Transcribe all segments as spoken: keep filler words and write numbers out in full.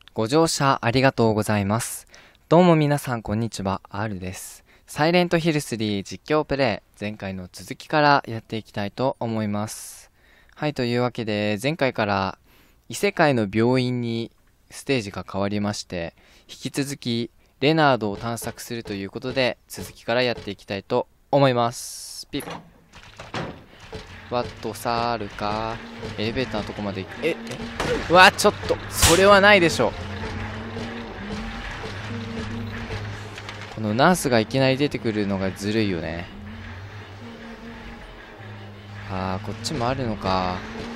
ご乗車ありがとうございます。どうも皆さんこんにちは、R です。サイレントヒルスリー実況プレイ、前回の続きからやっていきたいと思います。はい、というわけで、前回から異世界の病院にステージが変わりまして、引き続きレナードを探索するということで、続きからやっていきたいと思います。ピッ。ワットサールか。エレベーターのとこまで行く。え、え、うわ、ちょっと、それはないでしょ。このナースがいきなり出てくるのがずるいよね。あー、こっちもあるのか。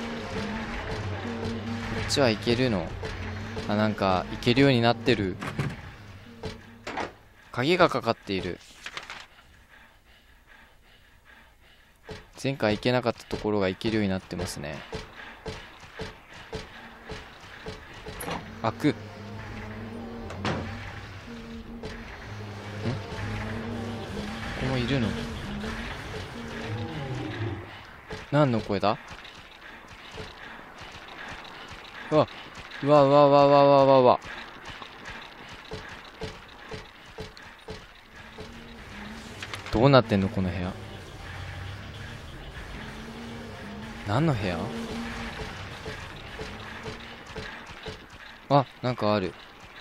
こっちはいけるの。あ、なんか、いけるようになってる。鍵がかかっている。前回行けなかったところが行けるようになってますね。開く。ん？ここもいるの？何の声だ？うわ、うわうわうわうわうわうわうわ。どうなってんのこの部屋。何の部屋？あ、なんかある。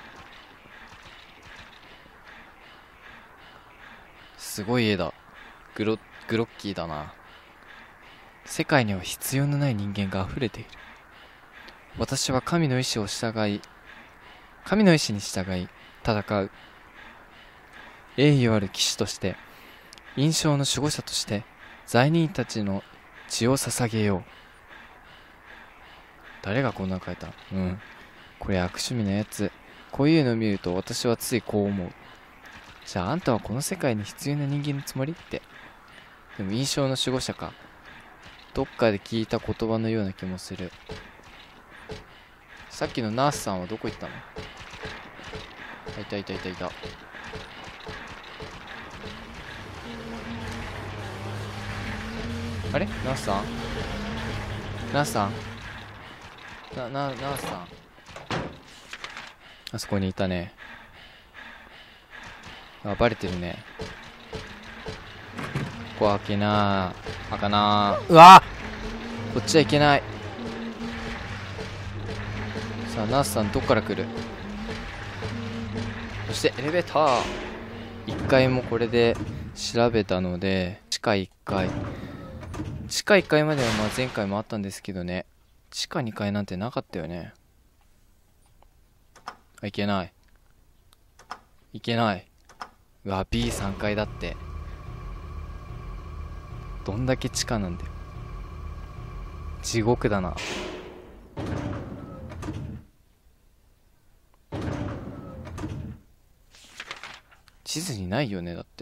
すごい絵だ。グロ、グロッキーだな。世界には必要のない人間が溢れている。私は神の意志を従い、神の意志に従い、戦う。栄誉ある騎士として、印象の守護者として、罪人たちの血を捧げよう。誰がこんなの書いた？うん。これ悪趣味なやつ。こういうのを見ると私はついこう思う。じゃああんたはこの世界に必要な人間のつもりって。でも印象の守護者か。どっかで聞いた言葉のような気もする。さっきのナースさんはどこ行ったの？あ、いたいたいたいた。あれナースさんナースさんな、な、ナースさんあそこにいたね。あ、バレてるね。ここ開けなー。開かなー。うわこっちはいけない。さあ、ナースさんどっから来る？そしてエレベーター。いっかいもこれで調べたので、地下いっかい。地下いっかいまではまあ前回もあったんですけどね。地下にかいなんてなかったよね。あ、いけない。いけない。うわ、ビーさん 階だって。どんだけ地下なんだよ。地獄だな。地図にないよね、だって。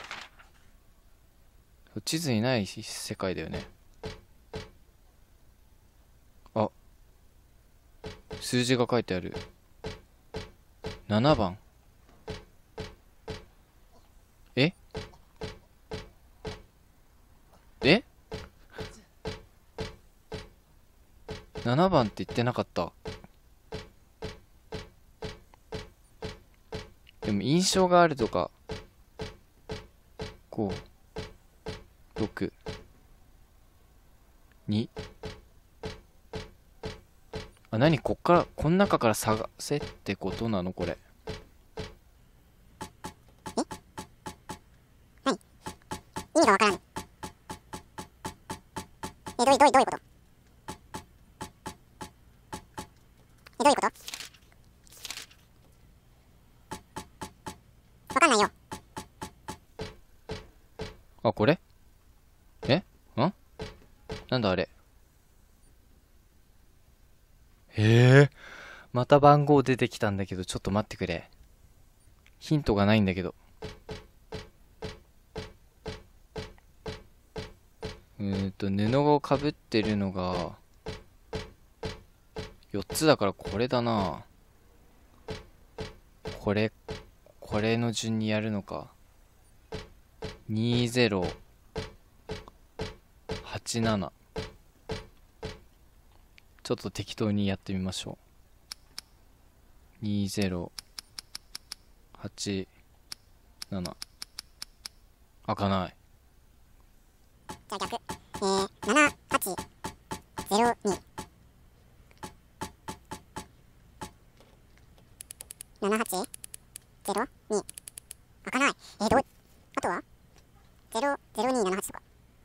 地図にない世界だよね。あ、数字が書いてある。ななばん。ええ ?なな 番って言ってなかった。でも印象があるとか、ご、ろく、に。あ、何こっから、この中から探せってことなのこれ。 意味がわからん。え、どういう、どういう、どういうこと？え、どういうこと？わかんないよ。 あ、これえんなんだあれ。へえ。また番号出てきたんだけど、ちょっと待ってくれ。ヒントがないんだけど。うーんと、布をかぶってるのが、よっつだからこれだな。これ、これの順にやるのか。にせろはちなな。ちょっと適当にやってみましょにゼロはちなな。開かない。 じゃあ逆。えー、ななはちゼロに。ななはちゼロに。開かない。えー、どう、あとは ゼロゼロにななはち とか。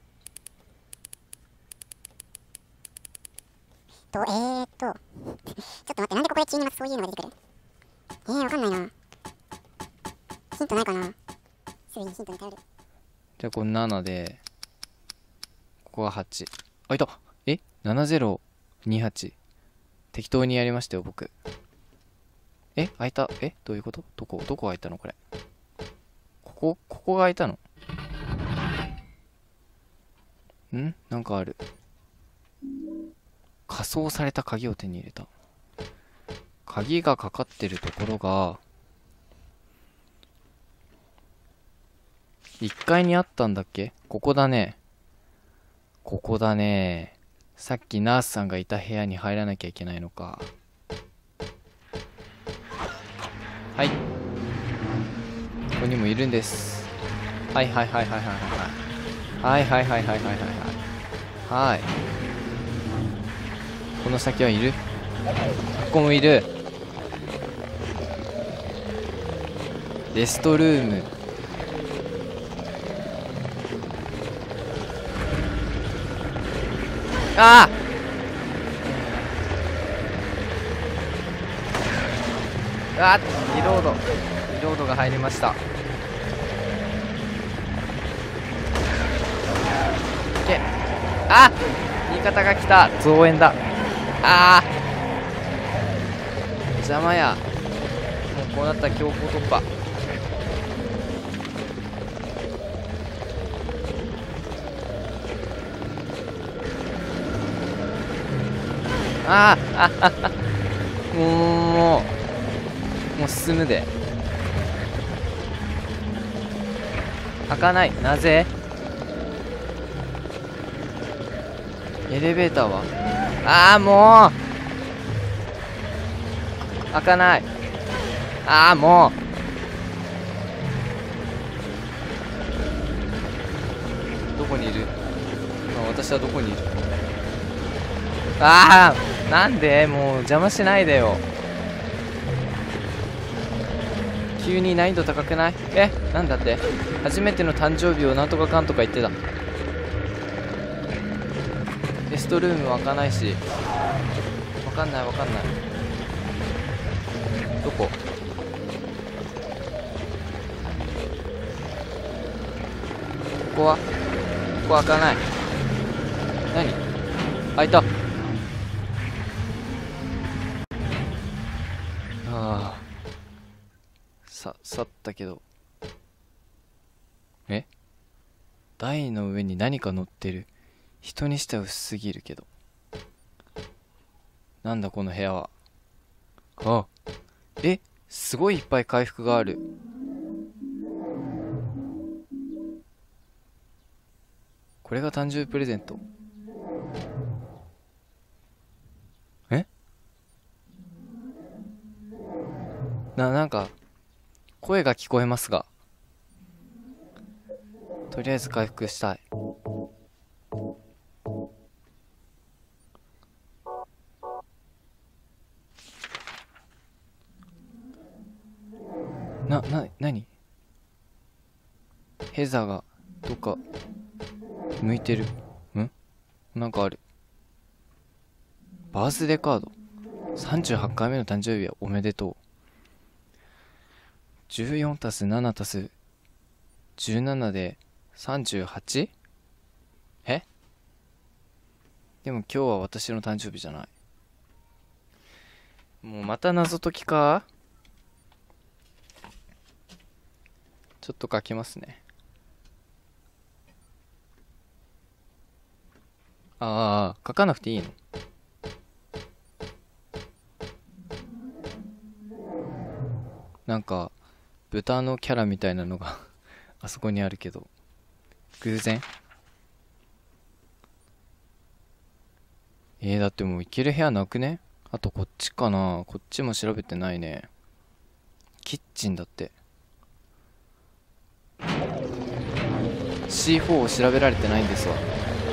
と、えーっと、ちょっと待って、なんでここで急にまたそういうのが出てくる。えー、わかんないな。ヒントないかな。すぐにヒントに頼る。 じゃあこれななで、ここがはち。あ、いた。え ?ななゼロにはち。適当にやりましたよ、僕。え開いた。えどういうこと？どこどこ開いたのこれ。ここ、ここが開いたの？んなんかある。仮装された鍵を手に入れた。鍵がかかってるところが、いっかいにあったんだっけ？ここだね。ここだね。さっきナースさんがいた部屋に入らなきゃいけないのか。はい。ここにもいるんです。はいはいはいはいはいはい。はいはいはいはいはいはいはい。はい。この先はいる？ここもいる。レストルーム。あああリロードリロードが入りました。けあ味方が来た。増援だ。ああ邪魔や。もうこうなったら強行突破。ああああもうもうもう進むで。開かない。なぜ？エレベーターはああもう開かない。ああもうどこにいる？今私はどこにいる？ああなんでもう邪魔しないでよ。急に難易度高くない？えなんだって？初めての誕生日をなんとかかんとか言ってた。レストルーム開かないし。わかんないわかんない。どこ？ここは？ここ開かない。何？開いた。ああさ去ったけど。え台の上に何か乗ってる。人にしては薄すぎるけど。なんだこの部屋は。あえすごいいっぱい回復がある。これが誕生日プレゼント。えな、なんか声が聞こえますが、とりあえず回復したい。な、な、なに？ヘザーがどっか向いてる。んなんかある。バースデーカード。さんじゅうはちかいめの誕生日はおめでとう。じゅうよんたすななたすじゅうななで さんじゅうはち？ えでも今日は私の誕生日じゃない。もうまた謎解きか？ちょっと書きますね。ああ書かなくていいの？なんか豚のキャラみたいなのがあそこにあるけど、偶然？えー、だってもう行ける部屋なくね？ あとこっちかな。こっちも調べてないね。キッチンだって。 シーフォー を調べられてないんですわ。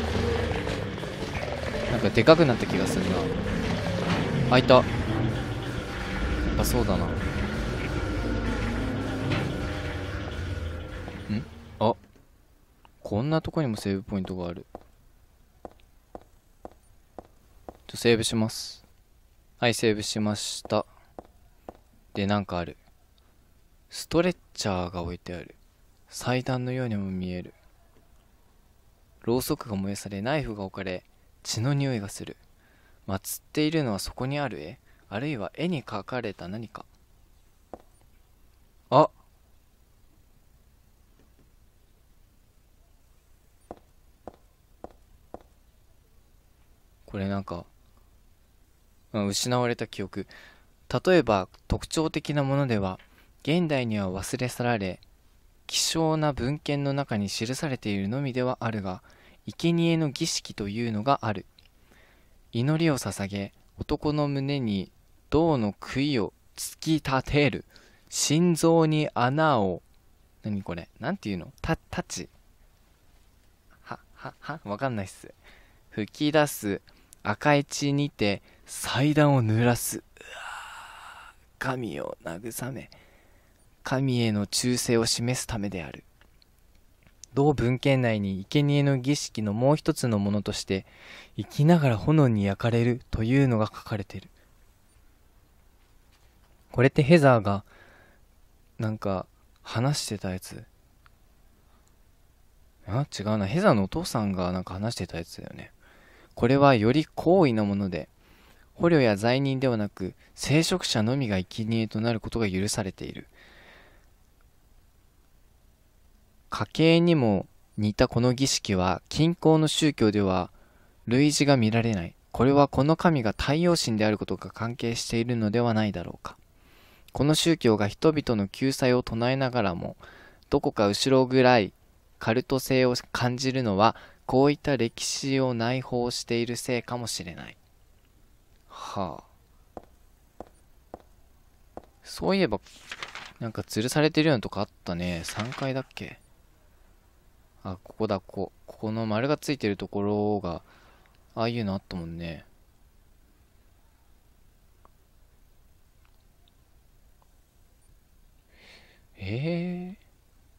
なんかでかくなった気がするな。あ、いた。やっぱそうだな。んあ、こんなとこにもセーブポイントがある。ちょセーブします。はい、セーブしました。で、なんかある。ストレッチャーが置いてある。祭壇のようにも見える。ろうそくが燃やされ、ナイフが置かれ、血の匂いがする。祀っているのはそこにある絵、あるいは絵に描かれた何か。あ、これなんか、うん、失われた記憶。例えば特徴的なものでは、現代には忘れ去られ、希少な文献の中に記されているのみではあるが、生贄の儀式というのがある。祈りを捧げ、男の胸に銅の杭を突き立てる。心臓に穴を、何これなんていうの、た、たち。は、は、はわかんないっす。吹き出す赤い血にて祭壇を濡らす。神を慰め、神への忠誠を示すためである。同文献内に生贄の儀式のもう一つのものとして、生きながら炎に焼かれるというのが書かれている。これってヘザーがなんか話してたやつ。あ、違うな。ヘザーのお父さんがなんか話してたやつだよね。これはより高位なもので、捕虜や罪人ではなく聖職者のみが生贄となることが許されている。家系にも似たこの儀式は近郊の宗教では類似が見られない。これはこの神が太陽神であることが関係しているのではないだろうか。この宗教が人々の救済を唱えながらも、どこか後ろ暗いカルト性を感じるのは、こういった歴史を内包しているせいかもしれない。はあ。そういえば、なんか吊るされてるようなとこあったね。さんがいだっけ。あ、ここだ、ここ。ここの丸がついてるところが、ああいうのあったもんね。ええー、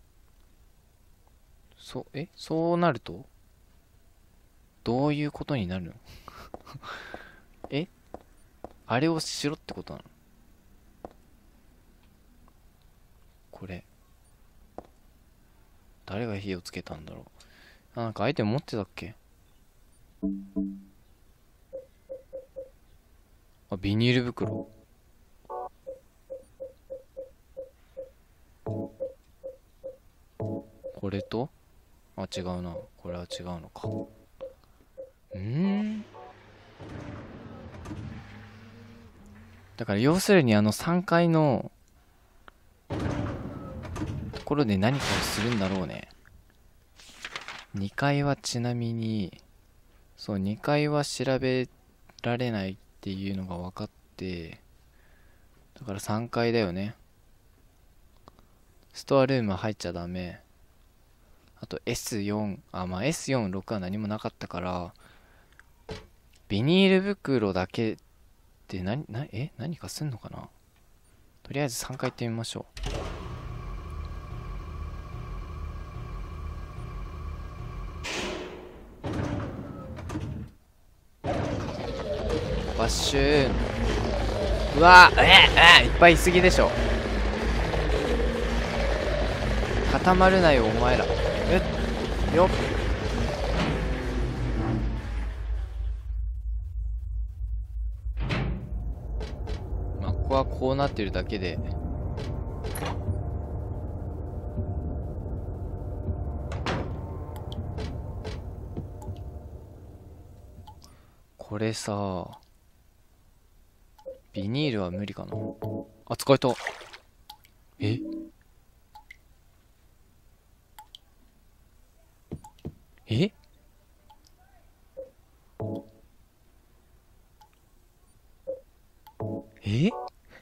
そ、え、そうなるとどういうことになるの？え、あれをしろってことなの？これ。誰が火をつけたんだろう。あ、なんかアイテム持ってたっけ？あ、ビニール袋。これと、あ、違うな。これは違うのか。うーん。だから要するにあのさんがいのところで何かをするんだろうね。にかいはちなみに、そう、にかいは調べられないっていうのが分かって、だからさんがいだよね。ストアルーム入っちゃダメ。あと エスよん、あ、まあ エスよん、ろくは何もなかったから、ビニール袋だけで何、な、え何かすんのかな。とりあえずさんかい行ってみましょう。バッシューン。うわー、ええ、いっぱいいすぎでしょ。固まるなよお前ら。えっよっ。まあここはこうなってるだけで、これさ、ビニールは無理かな。あ、使えた。え、え、 え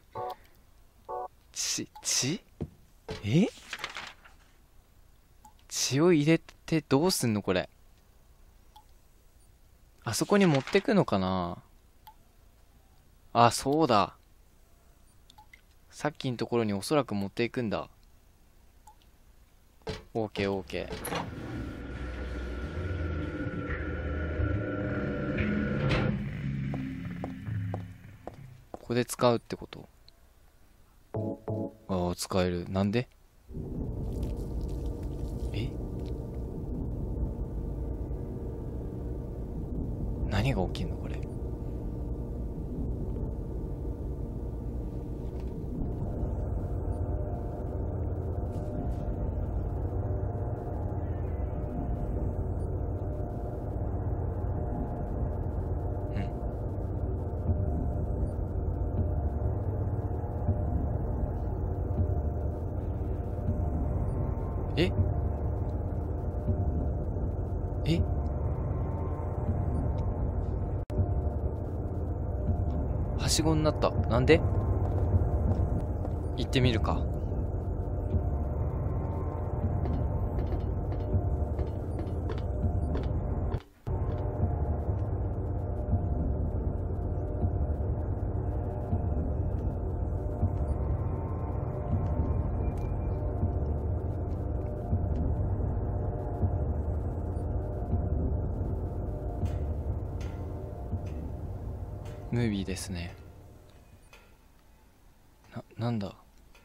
血血え血を入れてどうすんのこれ。あそこに持ってくのかな。あ、そうだ。さっきのところにおそらく持っていくんだ。オーケーオーケー。ここで使うってこと。ああ、使える。なんで？え？何が起きんのこれ。ええはしごになった。なんで？行ってみるか。ムービーですね。な、なんだ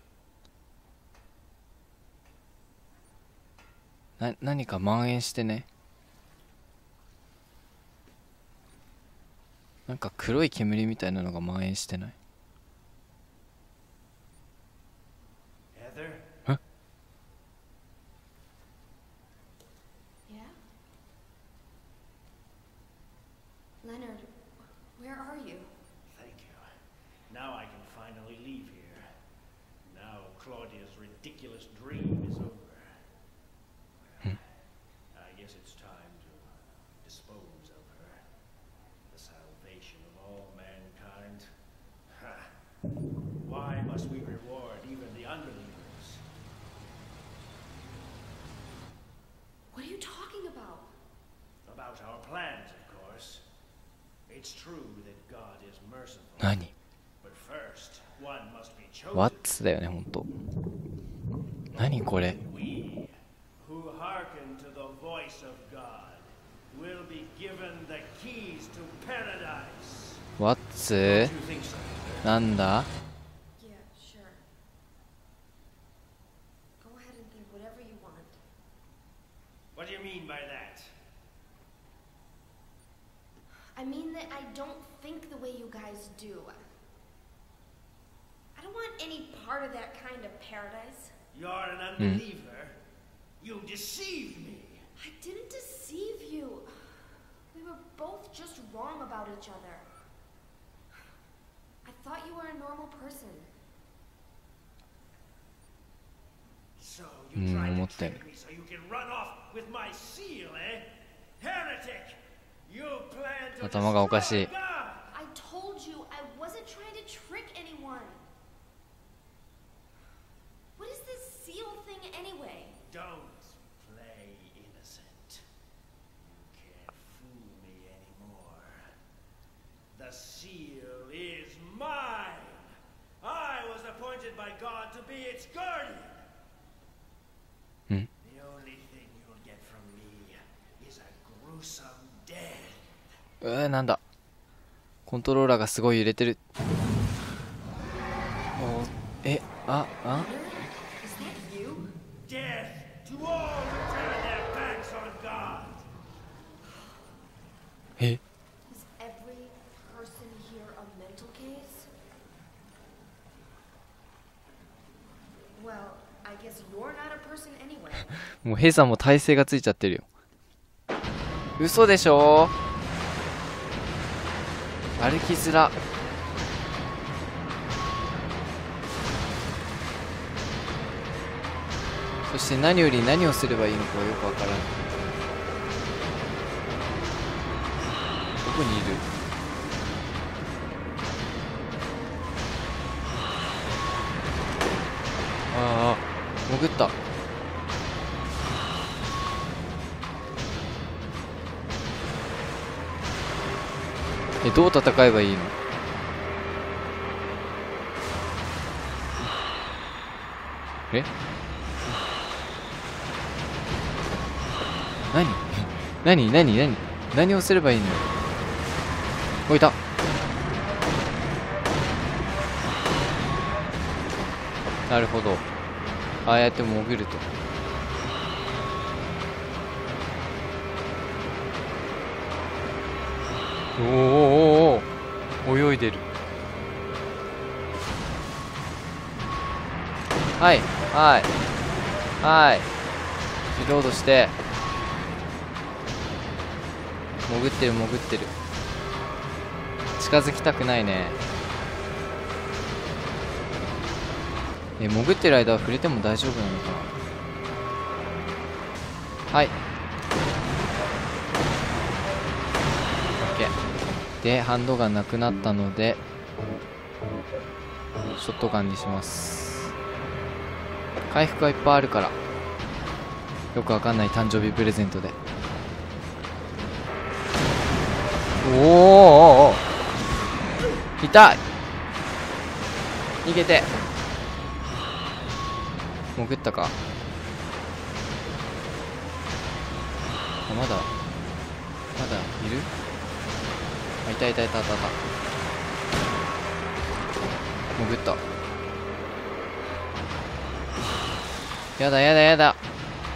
な、何か蔓延してね。なんか黒い煙みたいなのが蔓延してない？ Heather? え Yeah? Leonard, where are you? Thank you. Now I can finally leave here. Now Claudia's ridiculous dream is over. Well, I guess it's time to dispose of her. The salvation of all mankind. Ha! Why must we reward even the unbelievers? What are you talking about? About our plans, of course. It's true that God is merciful. 何？ But first, one must be chosen. ワッツだよね、ほんと。何これ。 We who hearken to the voice of God will be given the keys to paradise. ワッツ Don't you think so? なんだ？ Yeah, sure. Go ahead and think whatever you want. What do you mean by that? I mean that I don't think the way you guys do. I don't want any part of that kind of paradise. You're an unbeliever. You deceived me. I didn't deceive you. We were both just wrong about each other. I thought you were a normal person. So you Hmm, tried what to then? trick me so you can run off with my seal, eh? Heretic! You plan to 頭がおかしい。 destroy God! I told you I wasn't trying to trick anyone. What is this seal thing anyway? Don't play innocent. You can't fool me anymore. The seal is mine. I was appointed by God to be its guardian. Hmm? The only thing you'll get from me is a gruesome death. うー、なんだ。コントローラーがすごい揺れてる。おえ、あ、あ Is that you? Death to all who turn their backs on God. え Is every person here a mental case? Well, I guess you're not a person anyway. もうヘイさんも体勢がついちゃってるよ。嘘でしょ。歩きづら。そして何より何をすればいいのかよくわからない。どこにいる？ 潜った。え、どう戦えばいいの？え？何何何何何をすればいいの？おいた。なるほど。ああやって潜ると。おーおーおー泳いでる。はいはいはい、リロードして。潜ってる潜ってる。近づきたくないね。え、潜ってる間は触れても大丈夫なのかな。はい、 OK で、ハンドガンなくなったのでショットガンにします。回復がいっぱいあるから、よくわかんない誕生日プレゼントで。おーおーおー、痛い。逃げて。潜ったか。あ、まだまだいる。あ、いたいたいたいたいた。潜った。やだやだやだ。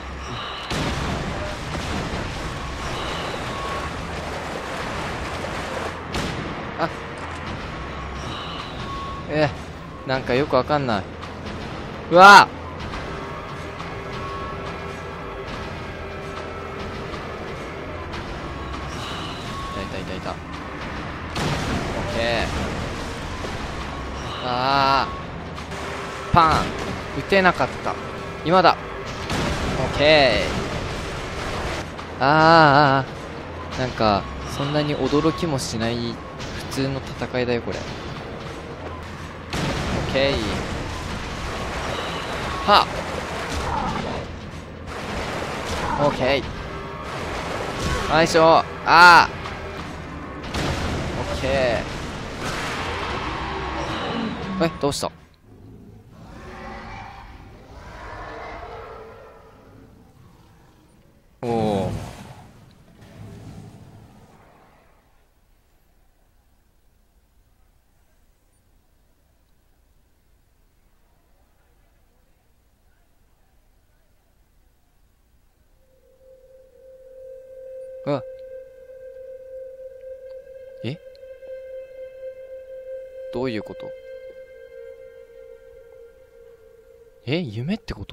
あ、えー、なんかよくわかんない。うわー、いたいたいた。オッケー。あー、パン撃てなかった。今だ。オッケー。あー、なんかそんなに驚きもしない普通の戦いだよこれ。オッケー。はっ、オッケー。よいしょ。あー、オッケー。え、どうした？おお。あ、え？どういうこと？え、夢ってこと？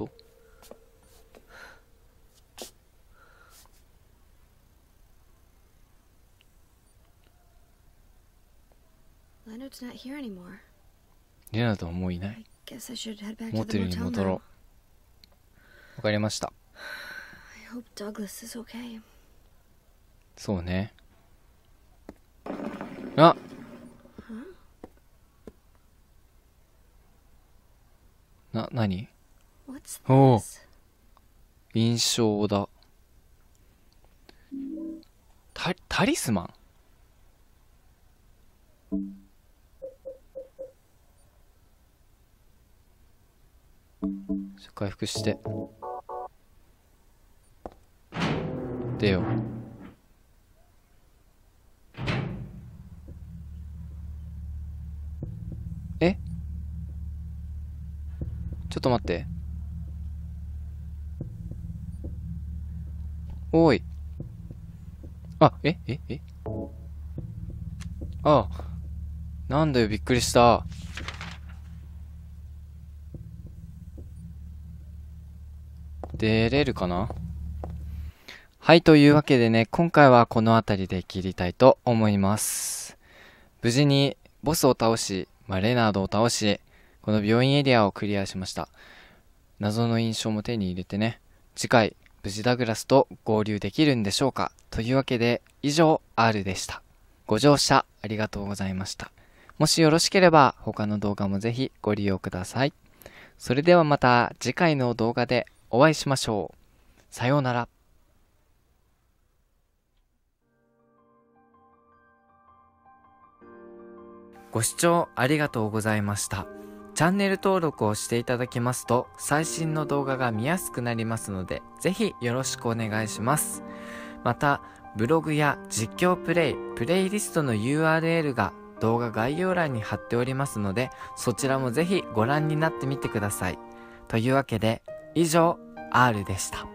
Leonard's not here anymore. レナードはもういない。 I guess I should head back モ to テ the ルに motel 戻ろ now. う。わかりました。 I hope Douglas is okay. そうね。あ、な、なに？ What's おお、 this? 印象だ。タ、タリスマン？回復して出よう。え？ちょっと待って。おい。あ、えええあ、なんだよ、びっくりした。出れるかな？はい、というわけでね、今回はこの辺りで切りたいと思います。無事にボスを倒し、まあ、レナードを倒し、この病院エリアをクリアしました。謎の印象も手に入れてね、次回、無事ダグラスと合流できるんでしょうか。というわけで、以上、R でした。ご乗車ありがとうございました。もしよろしければ、他の動画もぜひご利用ください。 それではまた次回の動画でお会いしましょう。さようなら。ご視聴ありがとうございました。チャンネル登録をしていただきますと最新の動画が見やすくなりますので、ぜひよろしくお願いします。また、ブログや実況プレイ、プレイリストの ユーアールエル が動画概要欄に貼っておりますので、そちらもぜひご覧になってみてください。というわけで、以上、R でした。